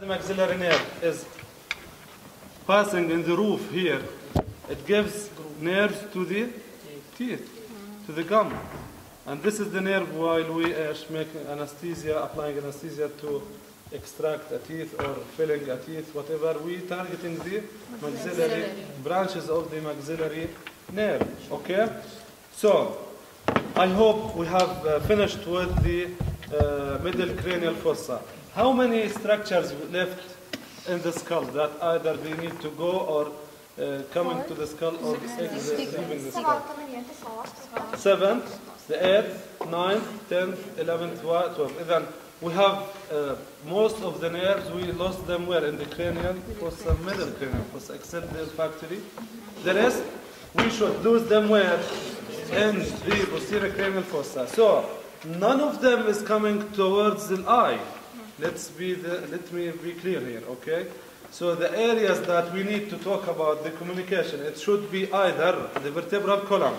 The maxillary nerve is passing in the roof here. It gives nerves to the teeth, to the gum. And this is the nerve while we make anesthesia, applying anesthesia to extract a teeth or filling a teeth, whatever. We targeting the maxillary branches of the maxillary nerve. Okay? So, I hope we have finished with the middle cranial fossa. How many structures left in the skull that either they need to go or coming to the skull or leaving the skull? 7th, the 8th, 9th, 10th, 11th, 12th. Then we have most of the nerves, we lost them where? In the cranial fossa, middle cranial fossa, except the olfactory. The rest, we should lose them where? In the posterior cranial fossa. So, none of them is coming towards the eye. Let me be clear here, okay? So the areas that we need to talk about the communication, it should be either the vertebral column.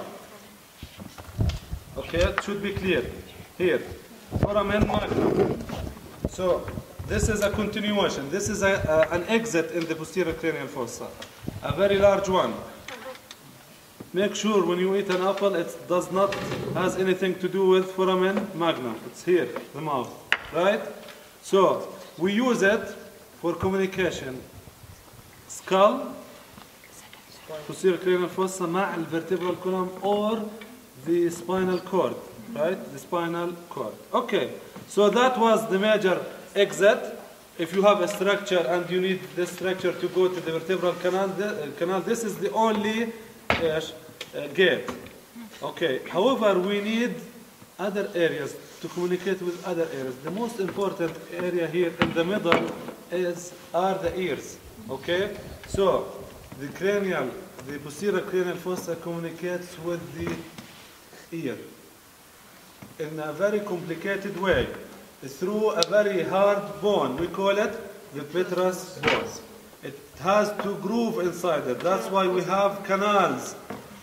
Okay, it should be clear. Here, foramen magnum. So this is a continuation. This is an exit in the posterior cranial fossa. A very large one. Make sure when you eat an apple, it does not has anything to do with foramen magnum. It's here, the mouth, right? So we use it for communication. Skull, posterior cranial fossa, مع vertebral column or the spinal cord, right? The spinal cord. Okay. So that was the major exit. If you have a structure and you need this structure to go to the vertebral canal, this is the only gate. Okay. However, we need other areas to communicate with other areas. The most important area here in the middle are the ears. Okay? So the posterior cranial fossa communicates with the ear in a very complicated way through a very hard bone. We call it the petrous bone. It has to groove inside it. That's why we have canals.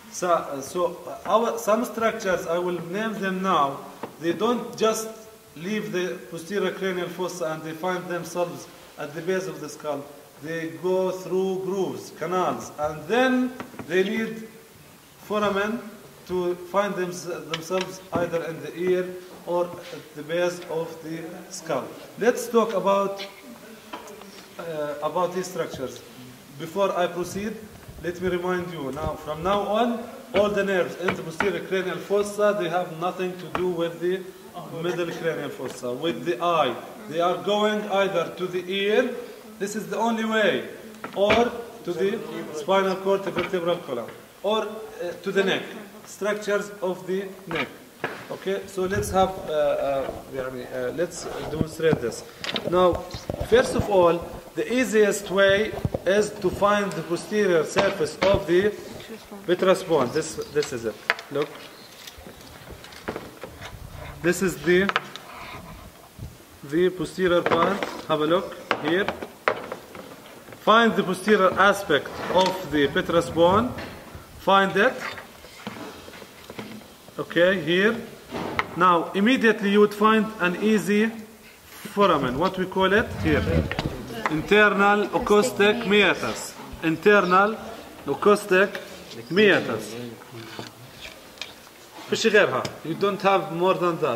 So some structures, I will name them now, they don't just leave the posterior cranial fossa and they find themselves at the base of the skull. They go through grooves, canals, and then they need foramen to find themselves either in the ear or at the base of the skull. Let's talk about these structures. Before I proceed, let me remind you now, from now on, all the nerves in the posterior cranial fossa, they have nothing to do with the middle cranial fossa, with the eye. They are going either to the ear, this is the only way, or to the spinal cord, the vertebral column, or to the neck, structures of the neck. Okay, so let's demonstrate this. Now, first of all, the easiest way is to find the posterior surface of the petrous bone. This is it. Look. This is the posterior part. Have a look here. Find the posterior aspect of the petrous bone. Find it. Okay, here. Now, immediately you would find an easy foramen. What we call it? Here. Internal acoustic meatus. Internal acoustic meatus. فيش غيرها. You don't have more than that.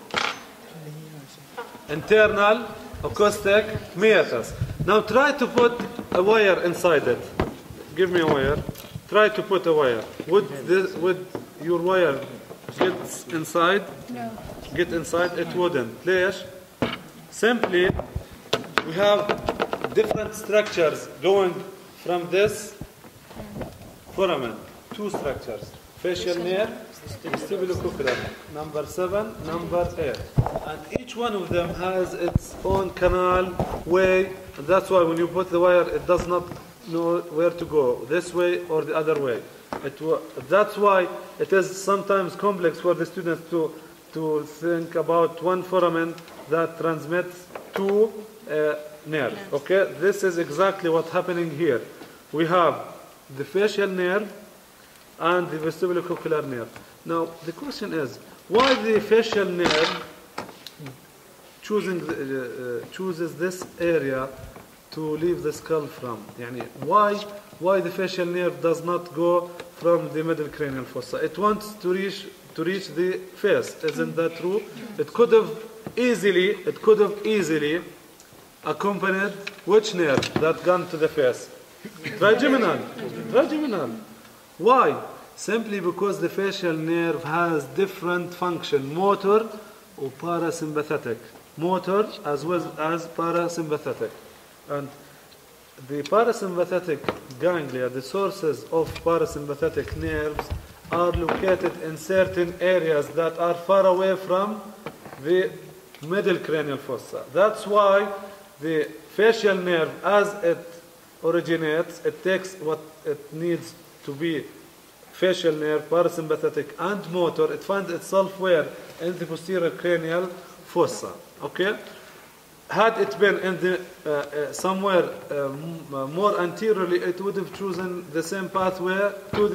Internal acoustic meatus. Now try to put a wire inside it. Give me a wire. Try to put a wire. Would your wire get inside? No. Get inside? It wouldn't. ليش? Simply, we have different structures going from this foramen. Two structures. Facial nerve, vestibulocochlear, number 7, number 8. And each one of them has its own canal way. And that's why when you put the wire, it does not know where to go, this way or the other way. That's why it is sometimes complex for the students to think about one foramen that transmits two nerves. Okay, this is exactly what's happening here. We have the facial nerve and the vestibulocochlear nerve. Now the question is, why the facial nerve chooses this area to leave the skull from? يعني why the facial nerve does not go from the middle cranial fossa? It wants to reach the face. Isn't that true? It could have easily accompanied which nerve that gone to the face? Trigeminal. Why? Simply because the facial nerve has different function, motor or parasympathetic. Motor as well as parasympathetic. And the parasympathetic ganglia, the sources of parasympathetic nerves, are located in certain areas that are far away from the middle cranial fossa. That's why the facial nerve, as it originates, it takes what it needs to be facial nerve, parasympathetic, and motor. It finds itself where? In the posterior cranial fossa. Okay? Had it been in the somewhere more anteriorly, it would have chosen the same pathway to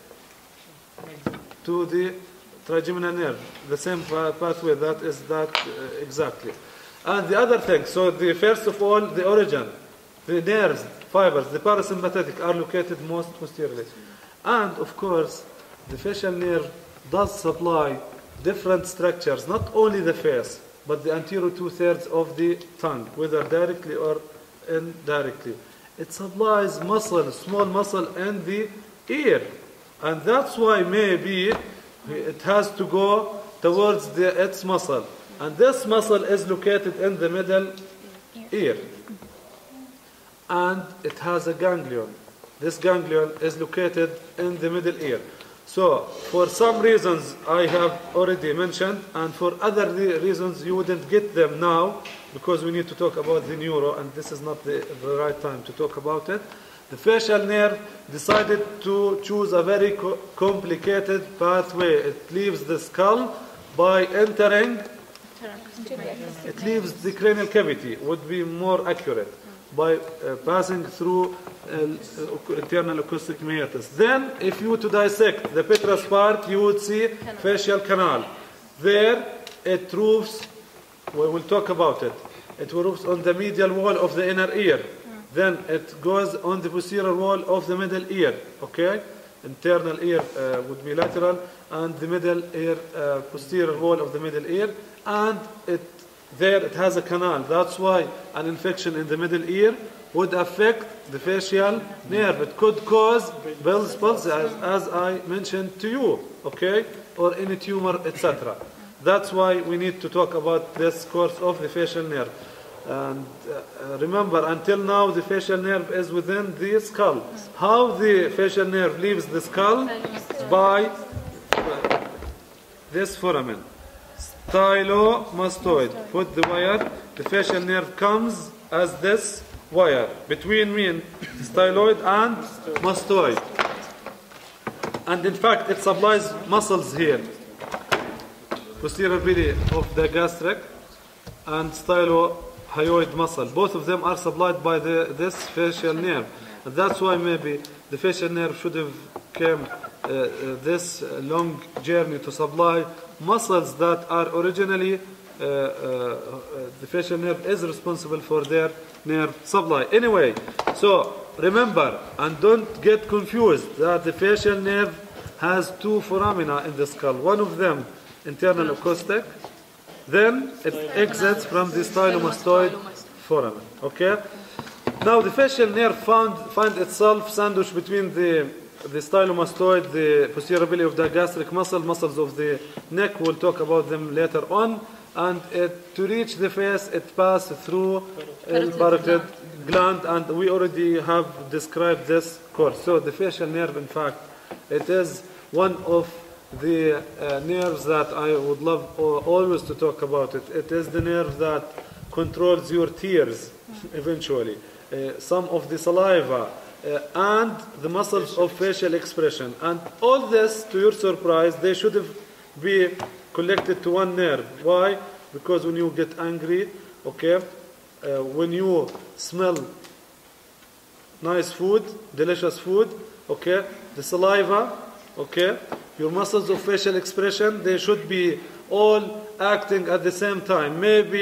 the trigeminal nerve, the same pathway. That is that exactly. And the other thing, so first of all, the origin, the nerves, fibers, the parasympathetic are located most posteriorly. And of course, the facial nerve does supply different structures, not only the face, but the anterior 2/3 of the tongue, whether directly or indirectly. It supplies muscle, small muscle in the ear. And that's why maybe it has to go towards its muscle. And this muscle is located in the middle ear. And it has a ganglion. This ganglion is located in the middle ear. So, for some reasons I have already mentioned, and for other reasons you wouldn't get them now, because we need to talk about the neuro, and this is not the right time to talk about it. The facial nerve decided to choose a very complicated pathway. It leaves the skull by entering, it leaves the cranial cavity, would be more accurate, by passing through internal acoustic meatus. Then, if you were to dissect the petrous part, you would see facial canal. There, it roofs, we will talk about it, it roofs on the medial wall of the inner ear. Then it goes on the posterior wall of the middle ear, okay? Internal ear would be lateral, and the middle ear, posterior wall of the middle ear, and there it has a canal. That's why an infection in the middle ear would affect the facial nerve. It could cause Bell's palsy, as I mentioned to you, okay? Or any tumor, etc. That's why we need to talk about this course of the facial nerve. And remember, until now, the facial nerve is within the skull. How the facial nerve leaves the skull? By this foramen. Stylomastoid. Put the wire. The facial nerve comes as this wire between styloid and mastoid. And in fact, it supplies muscles here. Posterior belly of the gastric and stylohyoid muscle. Both of them are supplied by this facial nerve. And that's why maybe the facial nerve should have come this long journey to supply muscles that are originally the facial nerve is responsible for their nerve supply. Anyway, so remember and don't get confused that the facial nerve has two foramina in the skull. One of them internal acoustic, then it exits from the stylomastoid foramen. Okay. Now the facial nerve find itself sandwiched between the stylomastoid, the posterior belly of the gastric muscles of the neck. We'll talk about them later on. And to reach the face, it passes through the parotid gland, and we already have described this course. So the facial nerve, in fact, it is one of the nerves that I would love always to talk about it. It is the nerve that controls your tears, eventually. Some of the saliva, and the muscles of facial expression. And all this, to your surprise, they should have been collected to one nerve. Why? Because when you get angry, okay, when you smell nice food, delicious food, okay, the saliva, okay, your muscles of facial expression, they should be all acting at the same time. Maybe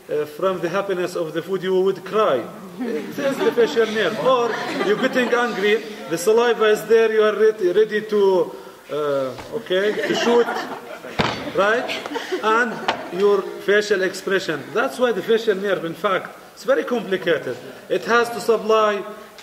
from the happiness of the food, you would cry. There's the facial nerve. Or you're getting angry, the saliva is there, you are ready to, to shoot, right? And your facial expression. That's why the facial nerve, in fact, it's very complicated. It has to supply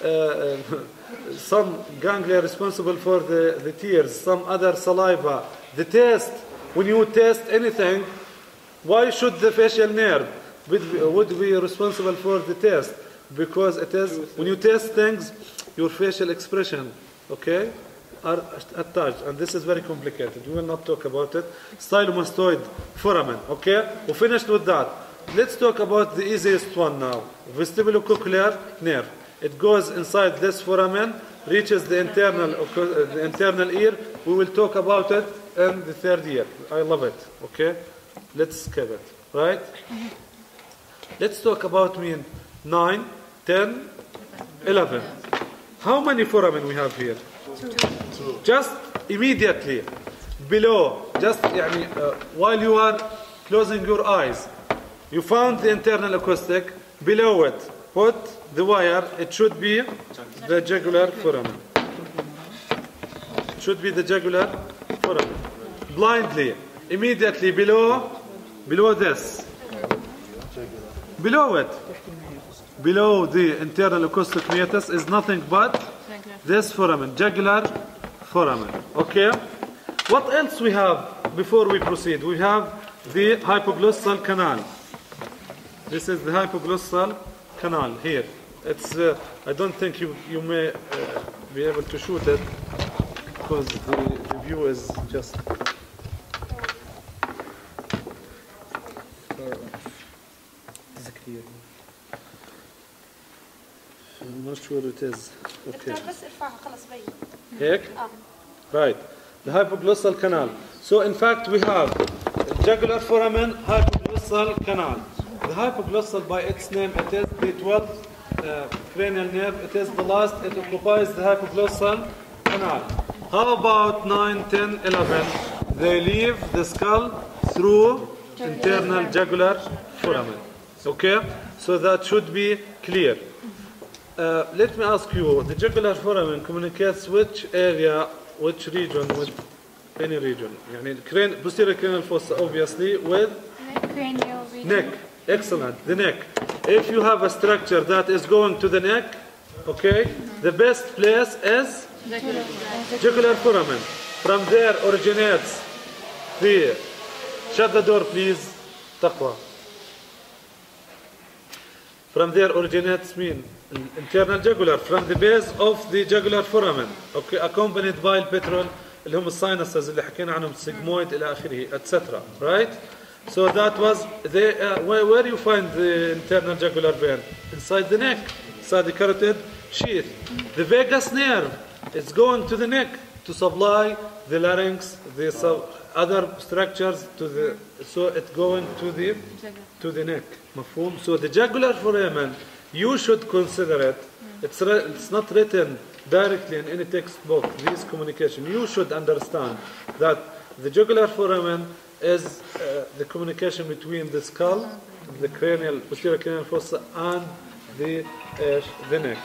some ganglia responsible for the tears, some other saliva, the taste. When you taste anything, why should the facial nerve would be responsible for the taste? Because it is, when you taste things, your facial expression, are attached. And this is very complicated. We will not talk about it. Stylomastoid foramen, We finished with that. Let's talk about the easiest one now. Vestibulocochlear nerve. It goes inside this foramen, reaches the internal ear. We will talk about it in the third year. I love it, Let's skip it, right? Let's talk about 9, 10, 11. How many foramen we have here? Two. Just immediately below, while you are closing your eyes, you found the internal acoustic. Below it, put the wire. It should be the jugular foramen. It should be the jugular foramen. Blindly, immediately below this. Below it, below the internal acoustic meatus is nothing but this foramen, jugular foramen. What else we have before we proceed? We have the hypoglossal canal. This is the hypoglossal canal here. It's I don't think you may be able to shoot it because the view is just. I'm not sure it is. Right. The hypoglossal canal. So in fact we have jugular foramen, hypoglossal canal. The hypoglossal, by its name, it is the 12th cranial nerve. It is the last. It occupies the hypoglossal canal. How about 9, 10, 11? They leave the skull through internal jugular foramen. So that should be clear. Let me ask you, the jugular foramen communicates which area, which region with any region? Posterior cranial fossa, obviously, with cranial region. Neck. Excellent. The neck. If you have a structure that is going to the neck, the best place is jugular foramen. From there originates the. Shut the door, please. Taqwa. From there originates internal jugular, from the base of the jugular foramen, accompanied by البترول اللي هم الساينسز اللي حكينا عنهم sigmoid إلى آخره, etc. Right? So that was where you find the internal jugular vein? Inside the neck, inside the carotid sheath. The vagus nerve is going to the neck to supply the larynx, the other structures so it's going to the neck. مفهوم? So the jugular foramen, you should consider it. It's not written directly in any textbook, this communication. You should understand that the jugular foramen is the communication between the skull, the posterior cranial fossa, and the neck.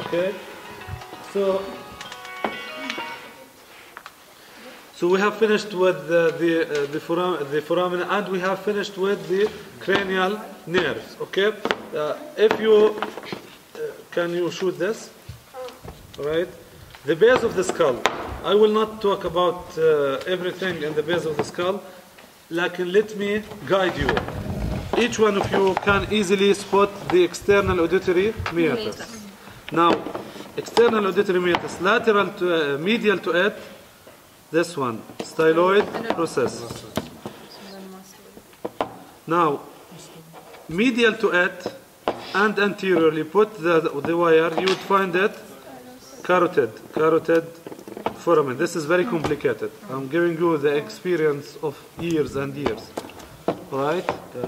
So we have finished with the foramen, and we have finished with the cranial nerves. If you can you shoot this? All right. The base of the skull. I will not talk about everything in the base of the skull. Let me guide you. Each one of you can easily spot the external auditory meatus. Now, external auditory meatus, lateral to medial to it. This one, styloid process. Now, medial to it and anteriorly, put the wire, you would find it carotid foramen. This is very complicated. I'm giving you the experience of years and years. Right?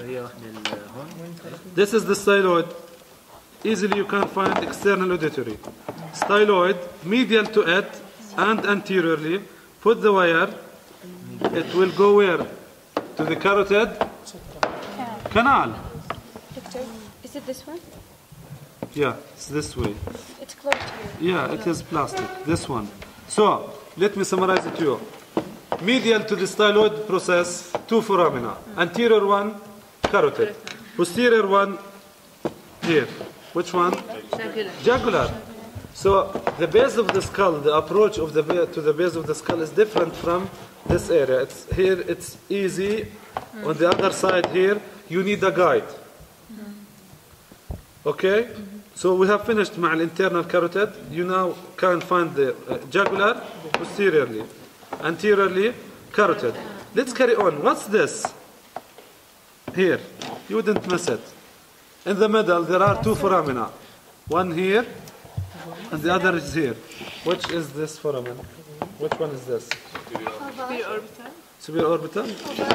This is the styloid. Easily you can find external auditory. Styloid, medial to it and anteriorly, put the wire. It will go where? To the carotid canal. Victor, is it this one? Yeah, it's this way. It's close to you. Yeah, it is plastic. This one. So, let me summarize it to you. Medial to the styloid process, two foramina. Anterior one, carotid. Posterior one, here. Which one? Jugular. So, the base of the skull, the approach of to the base of the skull is different from this area. Here it's easy. On the other side here, you need a guide. Okay? So we have finished مع internal carotid. You now can find the jugular posteriorly, anteriorly carotid. Let's carry on. What's this? Here. You wouldn't miss it. In the middle there are two foramina. One here and the other is here. Which is this foramen? Which one is this? Superior orbital?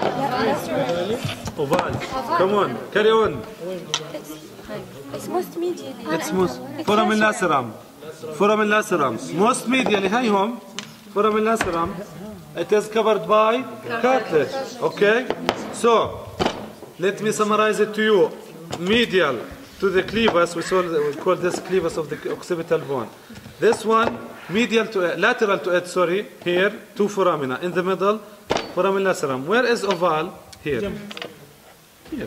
Oval. Come on, carry on. It's most medially. It's most foramen lacerum. Foramen lacerum. Most medially, hi home. Foramen lacerum. It is covered by cartilage. Okay? So, let me summarize it to you. Medial to the clevus, we call this clevus of the occipital bone. This one, medial to lateral to it, sorry, here, two foramina. In the middle, foramen lacerum. Where is oval? Here. Here.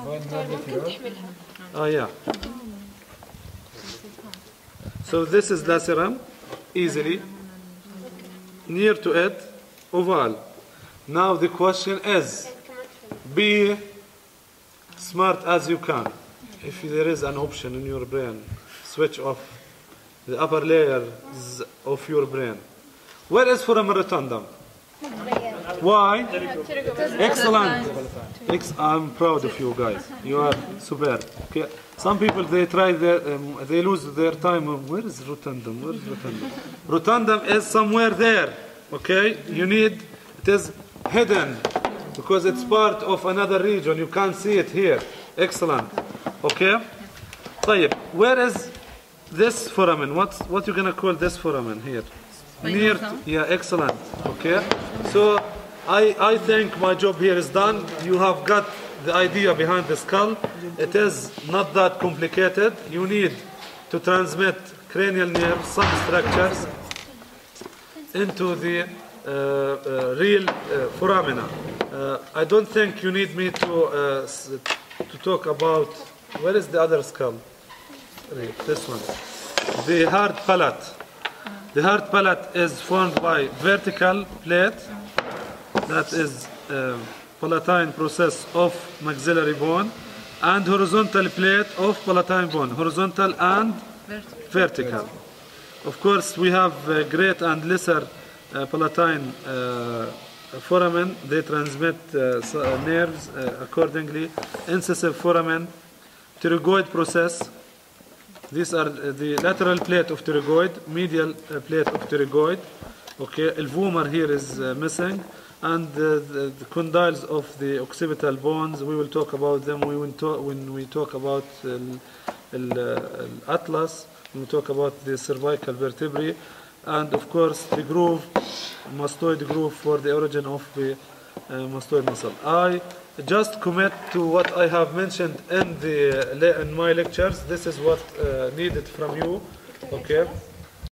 Oh, yeah. So this is lacerum, easily. Near to it, oval. Now the question is, be smart as you can. If there is an option in your brain, switch off the upper layers of your brain. Where is foramen rotundum? Why? Excellent. I'm proud of you guys. You are superb. Okay. Some people they try they lose their time. Where is rotundum? Where is rotundum? Rotundum is somewhere there. Okay. You need it is hidden because it's part of another region. You can't see it here. Excellent. Okay. طيب. Where is this foramen? What you gonna call this foramen here? Near. Yeah. Excellent. Okay. So I think my job here is done. You have got the idea behind the skull. It is not that complicated. You need to transmit cranial nerves, some structures, into the real foramina. I don't think you need me to talk about where is the other skull. This one, the hard palate. The hard palate is formed by vertical plate. That is palatine process of maxillary bone and horizontal plate of palatine bone, horizontal and vertical. Of course, we have great and lesser palatine foramen. They transmit nerves accordingly. Incisive foramen, pterygoid process. These are the lateral plate of pterygoid, medial plate of pterygoid. Okay, vomer here is missing. And the condyles of the occipital bones, we will talk about them when we talk about atlas, when we talk about the cervical vertebrae, and of course the groove, mastoid groove for the origin of the mastoid muscle. I just commit to what I have mentioned in my lectures. This is what needed from you. Okay.